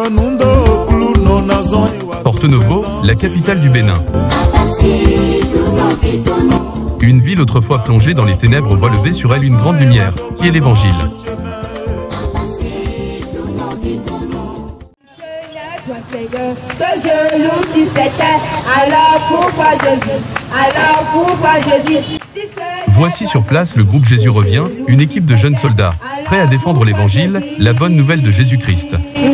Porto-Novo, la capitale du Bénin. Une ville autrefois plongée dans les ténèbres voit lever sur elle une grande lumière, qui est l'Évangile. Voici sur place le groupe Jésus revient, une équipe de jeunes soldats, prêts à défendre l'Évangile, la bonne nouvelle de Jésus-Christ.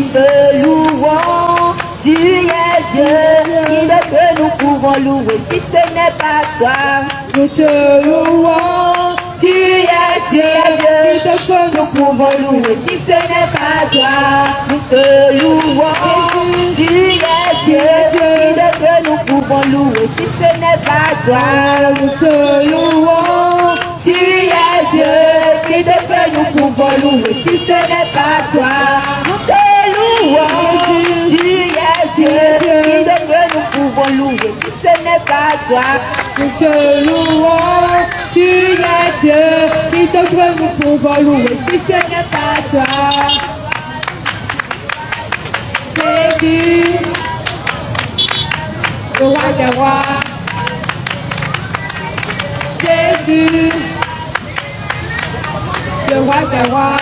Tu es Dieu, qui ne que nous pouvons louer si ce n'est pas toi. Nous te louons, tu es Dieu, qui ne que nous pouvons louer si ce n'est pas toi. Nous te louons, tu es Dieu, qui ne que nous pouvons louer si ce n'est pas toi. Nous te louons, tu es Dieu, qui ne que nous pouvons louer si ce n'est pas toi. Nous te louons, tu es Dieu, qui de que nous pouvons louer si ce n'est pas toi. Nous te louons, tu es Dieu, qui de que nous pouvons louer si ce n'est pas toi. Jésus, le roi des rois. Jésus, le roi des rois.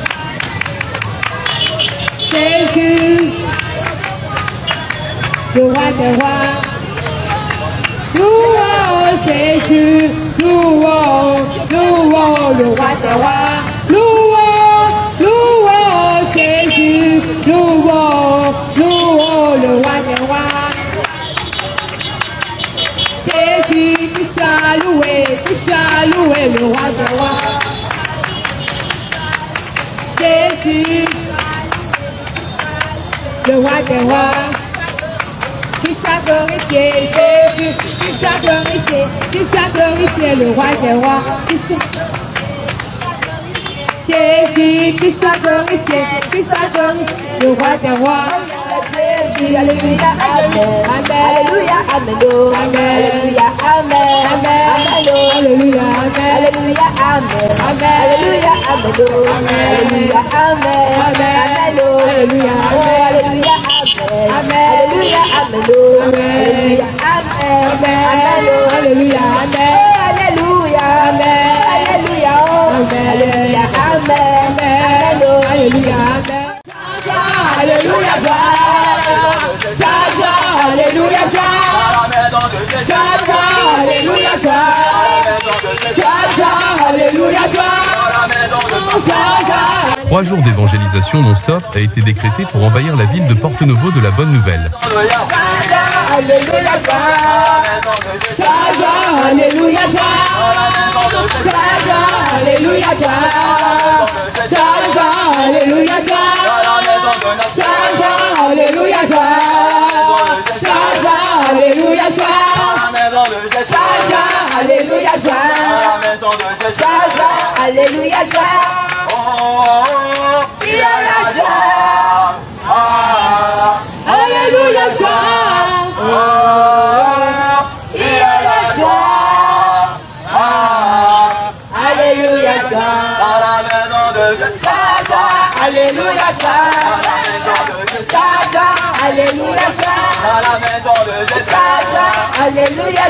Jésus, le roi des rois. Louons Jésus, louons, louons le roi des rois. Louons, louons Jésus, louons, louons le roi des rois. Jésus, tu sois loué le roi des rois. Jésus, le roi des rois. Tu sois glorifié, Jésus, tu sois glorifié, le roi des rois. Jésus, tu sois glorifié, le roi des rois. Jésus, alléluia, amen, alléluia, amen, alléluia, amen, alléluia, alléluia, amen, alléluia, amen, alléluia, amen, alléluia, alléluia, alléluia, alléluia, alléluia, alléluia, alléluia, alléluia, alléluia, alléluia, alléluia, 3 jours d'évangélisation non-stop a été décrété pour envahir la ville de Porto-Novo de la bonne nouvelle. Alléluia, alléluia, il y a la joie. Alléluia, il y a la joie. Alléluia, dans la maison de Jésus. Alléluia, alléluia, dans la maison de Jésus. Alléluia,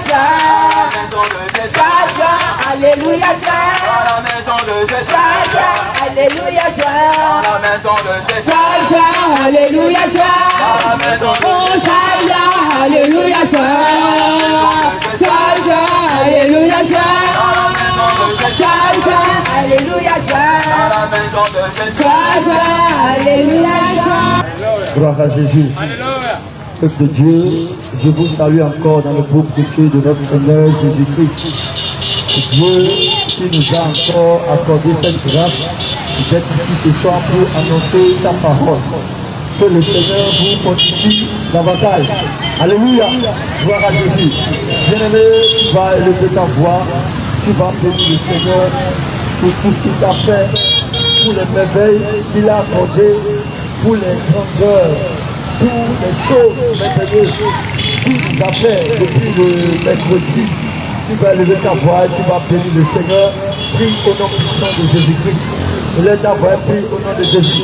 alléluia, dans la maison de Jésus. Alléluia, dans la maison de Jésus. Alléluia, dans la maison de Jésus. Alléluia, alléluia, alléluia, dans la maison de Jésus. Alléluia. Gloire à Jésus. Peuple de Dieu, je vous salue encore dans le beau précieux de notre Seigneur Jésus-Christ. Dieu qui nous a encore accordé cette grâce d'être ici ce soir pour annoncer sa parole. Que le Seigneur vous fortifie davantage. Alléluia. Gloire à Jésus. Bien-aimé, tu vas élever ta voix. Tu vas bénir le Seigneur pour tout ce qu'il t'a fait, pour les merveilles qu'il a accordées, pour les grandeurs, pour les choses merveilleuses qu'il nous a fait depuis le mercredi. Tu vas élever ta voix et tu vas bénir le Seigneur. Prie au nom puissant de Jésus-Christ. Élève ta voix et prie au nom de Jésus.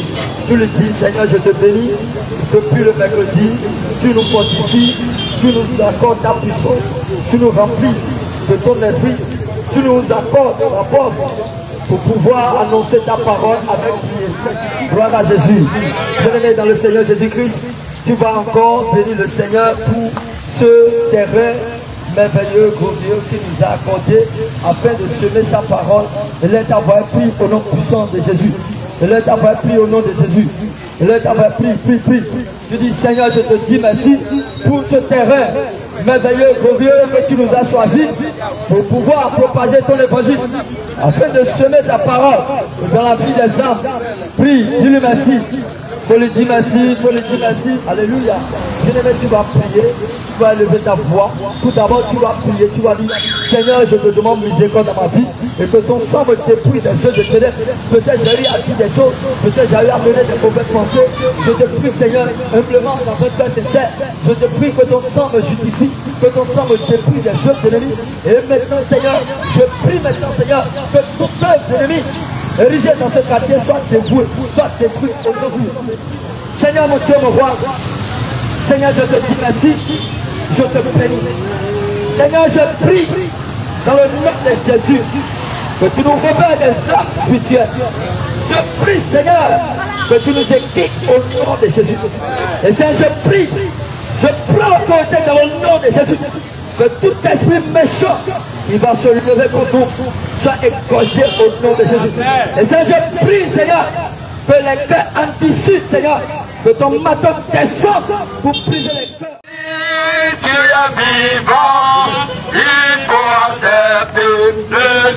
Tu le dis, Seigneur, je te bénis. Depuis le mercredi, tu nous fortifies, tu nous accordes ta puissance, tu nous remplis de ton esprit, tu nous accordes la force pour pouvoir annoncer ta parole avec fierté. Gloire à Jésus. Bien-aimé dans le Seigneur Jésus-Christ, tu vas encore bénir le Seigneur pour ce terrain merveilleux, glorieux qui nous a accordé afin de semer sa parole et l'être avoir pris au nom puissant de Jésus. Et l'être avoir pris au nom de Jésus. Et l'être avoir pris. Je dis Seigneur, je te dis merci pour ce terrain merveilleux, glorieux que tu nous as choisi pour pouvoir propager ton évangile afin de semer ta parole dans la vie des âmes. Prie, dis-lui merci. Faut lui dire merci, faut lui dire merci. Alléluia. Bien-aimé, tu vas prier, tu vas élever ta voix. Tout d'abord, tu vas prier, tu vas dire Seigneur, je te demande miséricorde dans ma vie et que ton sang me dépouille des yeux de ténèbres. Peut-être j'ai eu à dire des choses, peut-être j'ai eu à mener des mauvaises pensées. Je te prie, Seigneur, humblement dans un cœur sincère. Je te prie que ton sang me justifie, que ton sang me dépouille des yeux de l'ennemi. Et maintenant, Seigneur, je prie maintenant, Seigneur, que toute œuvre d'ennemi érigé dans ce quartier soit dévoué, soit détruit aujourd'hui. Seigneur mon Dieu, mon roi, Seigneur, je te dis merci, je te bénis. Seigneur, je prie dans le nom de Jésus que tu nous révèles des âmes spirituelles. Je prie, Seigneur, que tu nous équipes au nom de Jésus. Et Seigneur, je prie, je prends l'autorité dans le nom de Jésus, que tout esprit méchant qui va se lever contre nous soit égorgé au nom de Jésus. Et Seigneur, je prie, Seigneur, que les cœurs anti-sud, Seigneur, que ton matin descende pour briser les cœurs. Tu es vivant, il faut accepter le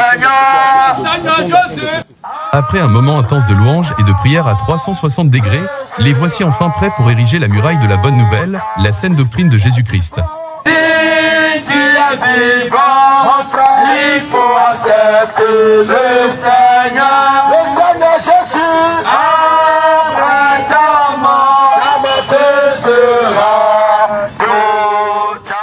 Seigneur. Seigneur Jésus. Après un moment intense de louange et de prière à 360 degrés, les voici enfin prêts pour ériger la muraille de la bonne nouvelle, la saine doctrine de Jésus-Christ. Si tu es vivant, mon frère, il faut accepter le Seigneur. Le Seigneur Jésus. Après ta mort, la mort sera totale.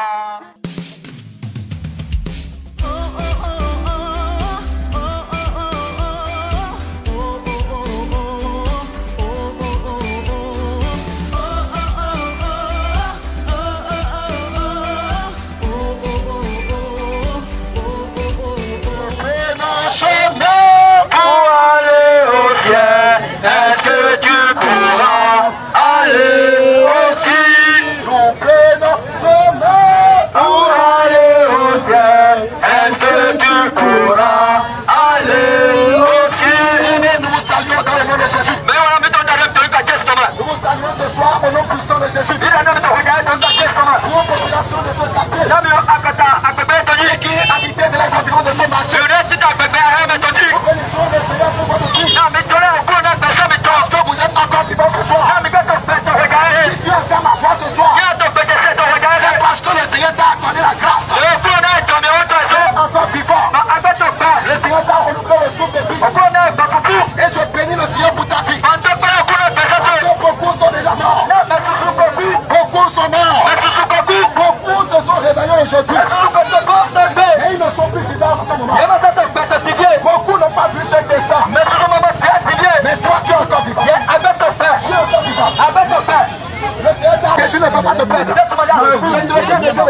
Chemin pour aller au ciel, est-ce que tu pourras aller aussi? Nous prenons chemin pour aller au ciel, est-ce que tu pourras aller aussi? Nous vous saluons dans le nom de Jésus. Nous vous saluons ce soir au nom puissant de Jésus. Nous, population de ce quartier, qui est habité de les environs de ce marché. Nous bénissons le Seigneur pour votre vie. Parce que vous êtes encore vivants ce soir. Si tu entends ma voix ce soir, c'est parce que le Seigneur t'a accordé la grâce. Tu es encore vivant. Le Seigneur t'a renouvelé le souffle de vie. Et je bénis le Seigneur pour ta vie. Parce que beaucoup sont déjà morts. Beaucoup sont morts. Beaucoup se sont réveillés aujourd'hui. Et ils ne sont plus vivants en ce moment. Beaucoup n'ont pas vu ce destin. Mais toi, tu es encore vivant. Tu es encore vivant. Le Seigneur, Jésus ne va pas te perdre. Je te le dis avec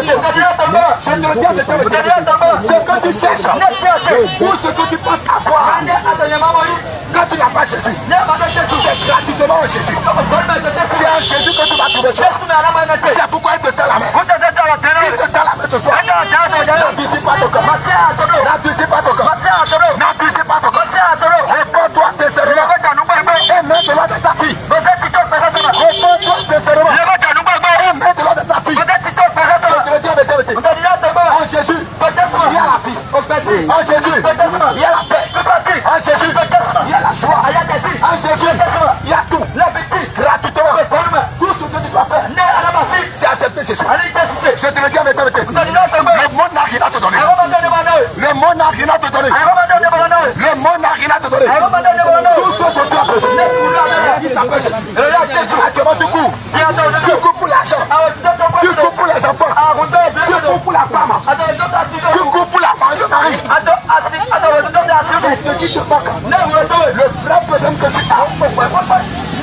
ce que tu cherches ou ce que tu penses avoir, quand tu n'as pas Jésus, c'est gratuitement en Jésus. C'est en Jésus que tu vas trouver ça. C'est pourquoi il te tend la main. Il te tend la main ce soir. N'abusez pas ton corps. N'abusez pas ton corps. N'abusez pas ton corps. Réponds-toi sincèrement. Et mets de l'ordre de ta fille. Réponds-toi sincèrement. Et mets de l'ordre de ta fille. Je te le dis avec vérité. En Jésus, il y a la vie. En Jésus, il y a la paix. En Jésus, il y a la joie. En Jésus, il y a tout. Gratuitement. Tout ce que tu dois faire, c'est accepter Jésus. Je te le dis avec vérité. Le monde n'a rien à te donner. Le monde n'a rien à te donner. Le monde n'a rien à te donner. Tout ce que tu as besoin, il s'appelle Jésus. Actuellement, tu cours. Tu cours pour l'argent. Tu cours pour les enfants. Tu cours pour la femme. Tu cours pour la femme, le mari. Et ce qui te manque, le vrai problème que tu as,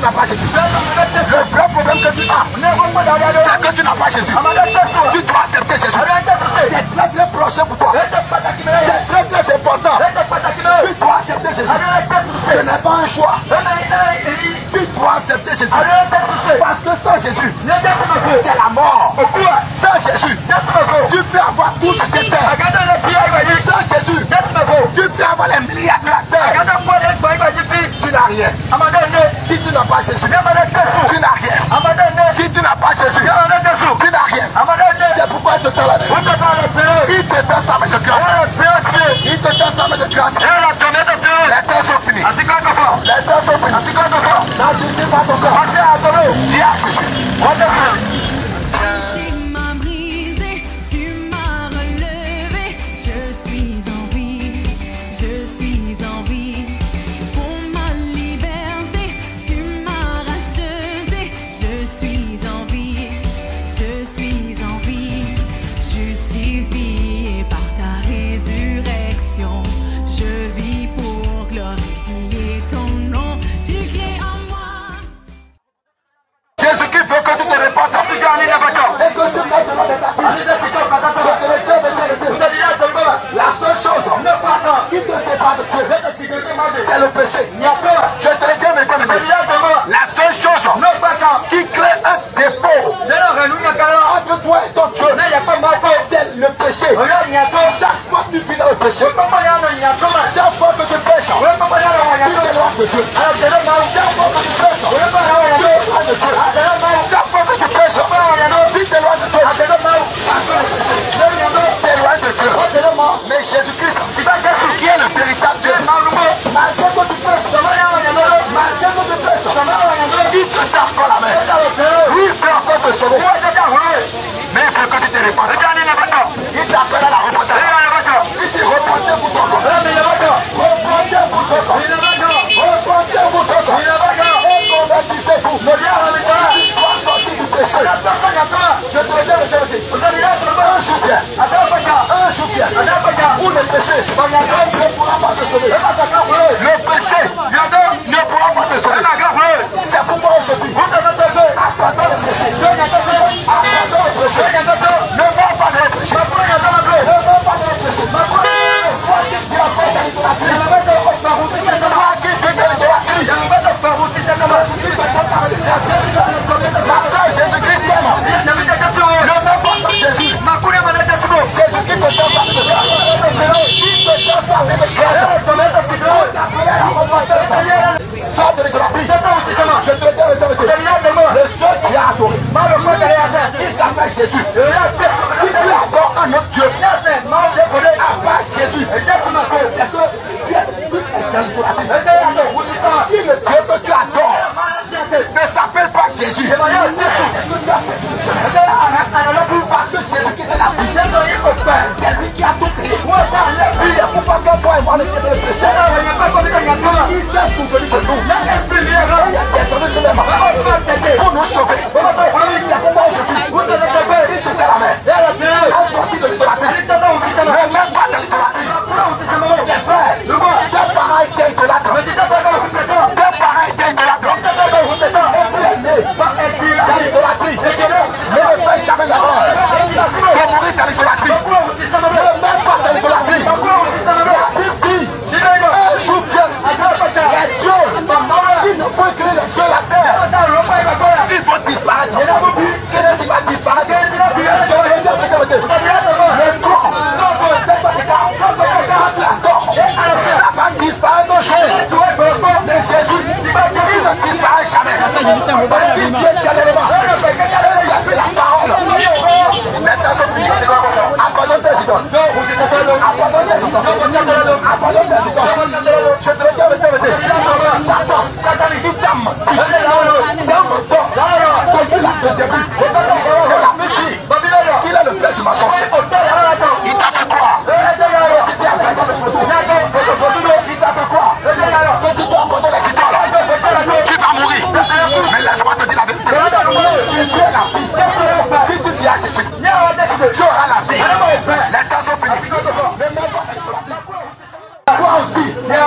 n'as pas Jésus. Le vrai problème que tu as, c'est que tu n'as pas Jésus. Tu dois accepter Jésus. C'est très très prochain pour toi. C'est très très important. Tu dois accepter Jésus. Ce n'est pas un choix. Tu dois accepter Jésus. Parce que sans Jésus, c'est la mort. Sans Jésus, tu peux avoir tout sur cette terre. Sans Jésus, tu peux avoir les milliards de la terre. Tu n'as rien. Si tu n'as pas Jésus, tu n'as rien. Si tu n'as pas Jésus, tu n'as rien. C'est pourquoi il te tend la main. Il te tend sa main de grâce. Il te tend sa main de grâce. Les temps sont finis. Les temps sont finis. N'agissez pas ton corps. Dis à Jésus. Tu m'as brisé, tu m'as relevé, je suis en vie, je suis en vie. Pour ma liberté, tu m'as racheté, je suis en vie, je suis en vie. Justifié par ta résurrection, je vis pour glorifier ton nom, tu crées en moi. Jésus qui veut que tu te répandes. Et que tu mettes devant de ta vie. La seule chose qui te sépare de Dieu, c'est le péché. Je te le dis maintenant. La seule chose qui crée un défaut entre toi et ton Dieu, c'est le péché. Chaque fois que tu vis dans le péché, chaque fois que tu pêches, tu t'éloignes de Dieu. Chaque fois que tu pêches, tu t'éloignes de Dieu. Chaque fois que tu pêches, tu t'éloignes de Dieu. T'éloignes de Dieu. Mais Jésus-Christ, qui est le véritable Dieu, malgré que tu pêches, il te tend encore la main. Lui, il peut encore te sauver. Mais il faut que tu te répandes. Il t'appelle à la repentance. Il dit repentez pour ton corps. Repentez pour ton corps. Repentez pour ton corps. Et convertissez-vous. Sois sorti du péché. Je te le dis, un jour vient où le péché ne pourra pas te sauver. Le péché ne pourra pas te sauver. C'est pourquoi aujourd'hui, abandonne le péché. Abandonne le péché. Ne va pas dans le péché. Ne va pas dans le péché. Toi qui vis encore dans l'idolâtrie. Toi qui vis dans l'idolâtrie. Ma soeur Jésus-Christ t'aime. Ne mets pas dans Jésus. Jésus qui te donne sa vie de grâce. Qui te donne sa vie de grâce. Pour t'appeler à la repentance. Sors de l'idolâtrie. Je te le dis, le seul Dieu a adoré, il s'appelle Jésus. Si tu adores un autre Dieu, à part Jésus, c'est que Dieu est dans l'idolâtrie. Si le Dieu que tu adores ne s'appelle pas Jésus, c'est que tu as fait tout. Parce que Jésus qui est la vie, c'est lui qui a tout créé. C'est pourquoi quand toi et moi, le ciel de péché, il s'est souvenu de nous. Et il est descendu de même pour nous sauver. C'est pourquoi aujourd'hui, il te fait la main. A sorti de l'idolâtrie. Ne même pas de l'idolâtrie. C'est vrai. Tes parents étaient idolâtres. Tes parents étaient idolâtres. Et tu es né dans l'idolâtrie. Ne me fais jamais l'erreur de mourir dans l'idolâtrie. Ne même pas dans l'idolâtrie. La Bible dit, un jour vient, les dieux qui ne peuvent créer les cieux et la terre, ils vont disparaître. Qu'est-ce qui va disparaître? Le tronc, ça va disparaître un jour. Mais Jésus, il ne disparaît jamais. Parce qu'il vient tellement. Ça fait la parole. Les temps sont finis. Abandonne tes idoles. Abandonne tes idoles. Abandonne tes idoles. Je te le dis, Satan, il t'a menti. C'est un menteur. Depuis le début. Et la Bible dit qu'il est le père du mensonge. Il t'a fait croire. Il t'a fait croire que tu dois abandonner les idoles. Tu vas mourir. Mais laisse-moi te dire la vérité. Jésus est la vie. Si tu viens à Jésus, tu auras la vie. Les temps sont finis. Toi aussi,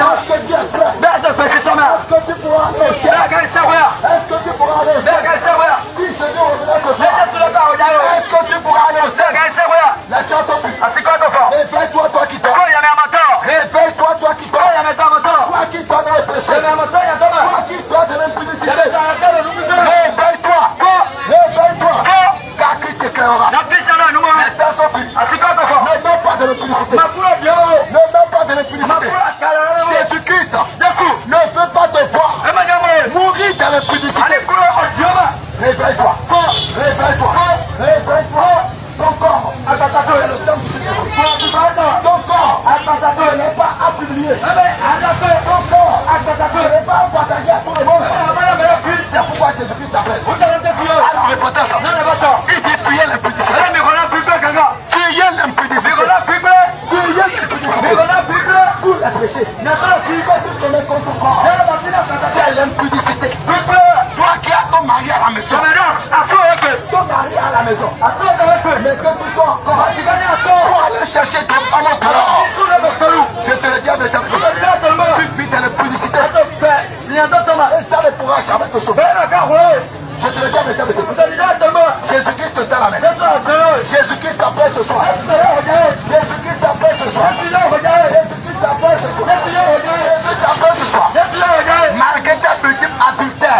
Est-ce que tu es prêt? Est-ce que tu pourras aller au ciel? Est-ce que tu pourras aller au ciel? Si Jésus revenait ce soir, est-ce que tu pourras aller au ciel? Les temps sont finis. Réveille-toi, toi qui dors. Réveille-toi, toi qui dors. Toi qui dors dans le péché. Toi qui dors dans l'impudicité. Réveille-toi. Réveille-toi. Car Christ t'éclairera. Les temps sont finis. Ne mets pas de l'impudicité. Ne mets pas de l'impudicité. Jésus-Christ ne veut pas te voir mourir dans l'impudicité. Réveille-toi. Réveille-toi. Réveille-toi. Ton corps est le temps du Seigneur. Ton corps n'est pas à publier. Ton corps n'est pas à partager à tout le monde. C'est pourquoi Jésus-Christ t'appelle. Alors répétez ça. Il dit fuyez l'impudicité. Fuyez l'impudicité. Fuyez l'impudicité. Pour les péchés. Quand tu commets contre ton corps, c'est l'impudicité. Toi qui as ton mari à la maison. Ton mari à la maison. Mais que tu sois encore pour aller chercher ton amour dehors. Je te le dis avec ta foi. Tu vis dans l'impudicité. Et ça ne pourra jamais te sauver. Je te le dis avec ta foi. Jésus-Christ te tend la main. Jésus-Christ t'appelle ce soir. Jésus-Christ t'appelle ce soir. Jésus-Christ t'appelle ce soir. Jésus t'appelle ce soir. Malgré tes multiples adultères.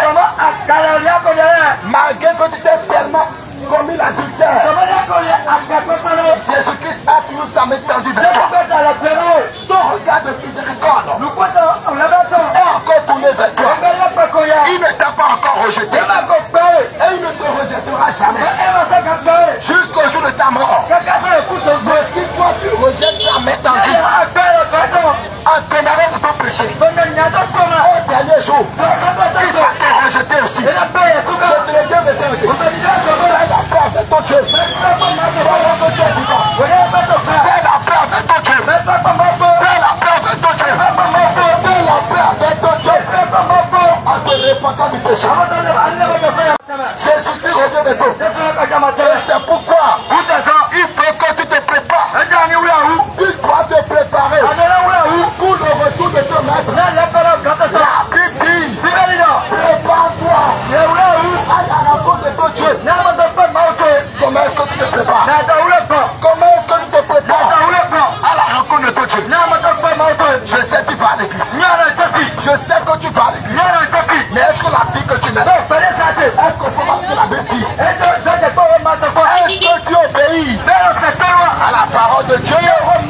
Malgré que tu t'es tellement commis l'adultère. Jésus-Christ a toujours sa main tendue vers toi. Son regard de miséricorde est encore tourné vers toi. Il ne t'a pas encore rejeté. Et il ne te rejettera jamais. Jusqu'au jour de ta mort. Mais si toi tu rejettes sa main tendue en démarrant de ton péché, au dernier jour, il va te rejeter aussi. Je te le dis, fais la paix avec ton Dieu. Fais la paix avec ton Dieu. Fais la paix avec ton Dieu. Fais la paix avec ton Dieu. En te repentant du péché. Jésus-Christ revient bientôt. Et c'est pourquoi il faut que tu te prépares. Tu dois te préparer pour le retour de ton maître. La Bible dit, prépare-toi à la rencontre de ton Dieu. Comment est-ce que tu te prépares? Comment est-ce que tu te prépares à la rencontre de ton Dieu? Je sais que tu vas à l'église. Je sais que tu vas à l'église. Mais est-ce que la vie que tu mènes est conforme à ce que la Bible dit? Est-ce que tu obéis à la parole de Dieu?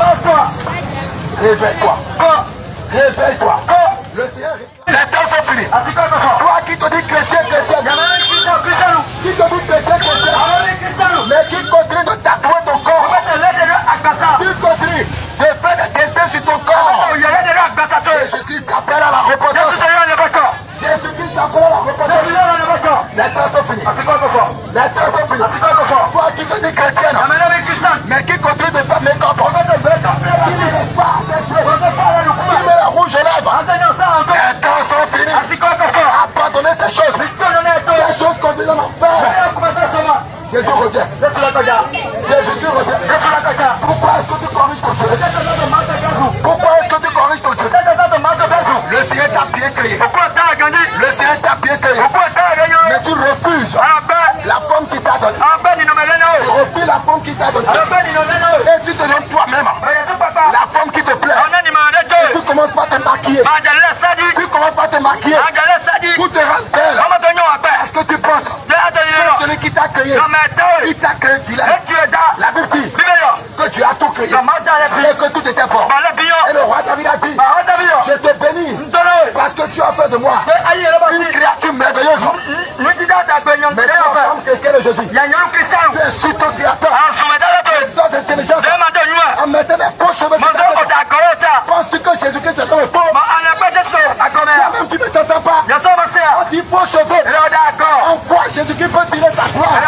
Réveille-toi. Réveille-toi. Le Seigneur réclame. Les temps sont finis. Toi qui te dis chrétien, chrétien. Qui te dit chrétien, chrétien. Mais qui continue de tatouer ton corps. Qui continue de faire des dessins sur ton corps. Jésus-Christ t'appelle à la repentance. Jésus-Christ t'appelle à la repentance. Les temps sont finis. Les temps sont finis. Toi qui te dis chrétienne. Mais qui continue de faire mes corps. Qui ne met pas tes cheveux. Qui met la rouge aux lèvres. Les temps sont finis. Abandonnez ces choses. Ces choses conduisent en enfer. Jésus revient. Jésus revient. Pourquoi est-ce que tu corriges ton Dieu? Pourquoi est-ce que tu corriges ton Dieu? Le Seigneur t'a bien créé. Le Seigneur t'a bien créé. Mais tu refuses la forme qu'il t'a donnée. Tu refuses la forme qu'il t'a donnée. Et tu te donnes toi-même la forme qui te plaît. Et tu commences par te maquiller. Tu commences par te maquiller pour te rendre belle. Parce que tu penses que celui qui t'a créé, il t'a créé vilain. La Bible dit que tu as tout créé et que tout était bon. Et le roi David a dit, je te bénis parce que tu as fait de moi une créature merveilleuse. Mais tu es femme chrétienne aujourd'hui. Tu es sur ton créateur. Sans intelligence. En mettant des faux cheveux sur ta tête. Penses-tu que Jésus-Christ est un faux? Toi-même tu ne t'entends pas. On dit faux cheveux. En quoi Jésus-Christ peut tirer ta gloire?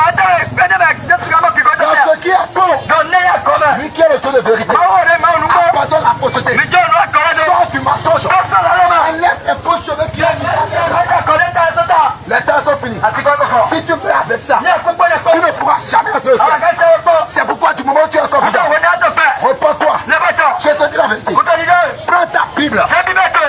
Dans ce qui est faux, lui qui est le Dieu de vérité, abandonne la fausseté. Sors du mensonge. Enlève les faux cheveux qui ont mis ta tête. Les temps sont finis. Si tu fais avec ça, tu ne pourras jamais entrer au ciel. C'est pourquoi du moment où tu es encore vivant, repends-toi. Je te dis la vérité. Prends ta Bible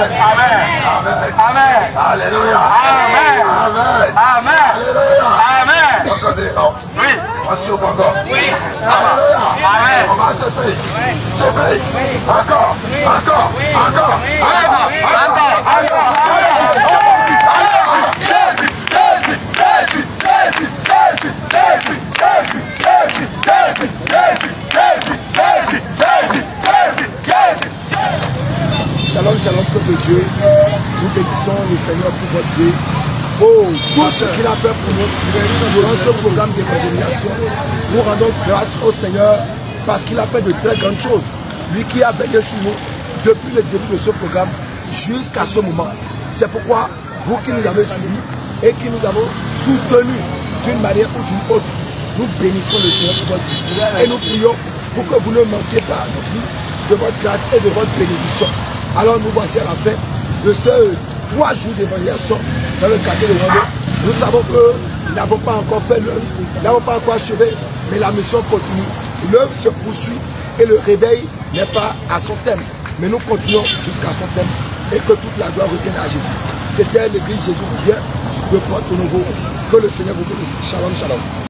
Amen. Alléluia. Amen. Amen. Amen. Alléluia. Amen. Encore des noms. Oui. On s'ouvre encore. Oui. Alléluia. Amen. On va se payer. Je paye. Encore. Encore. Encore. Shalom, shalom, peuple de Dieu. Nous bénissons le Seigneur pour votre vie. Oh, tout ce qu'il a fait pour nous durant ce programme d'évangélisation, nous rendons grâce au Seigneur parce qu'il a fait de très grandes choses. Lui qui a veillé sur nous depuis le début de ce programme jusqu'à ce moment. C'est pourquoi vous qui nous avez suivis et qui nous avons soutenus d'une manière ou d'une autre, nous bénissons le Seigneur pour votre vie. Et nous prions pour que vous ne manquiez pas non plus de votre grâce et de votre bénédiction. Alors nous voici à la fin de ce 3 jours d'évaluation dans le quartier de Wando. Nous savons que nous n'avons pas encore fait l'œuvre, nous n'avons pas encore achevé, mais la mission continue. L'œuvre se poursuit et le réveil n'est pas à son thème. Mais nous continuons jusqu'à son thème et que toute la gloire revienne à Jésus. C'était l'église Jésus revient de Porto Novo. Que le Seigneur vous bénisse. Shalom, shalom.